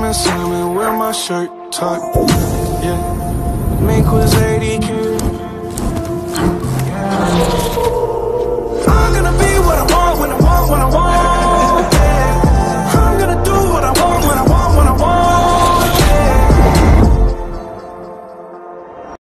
and salmon with my shirt tucked. Yeah, mink was 80K. Yeah.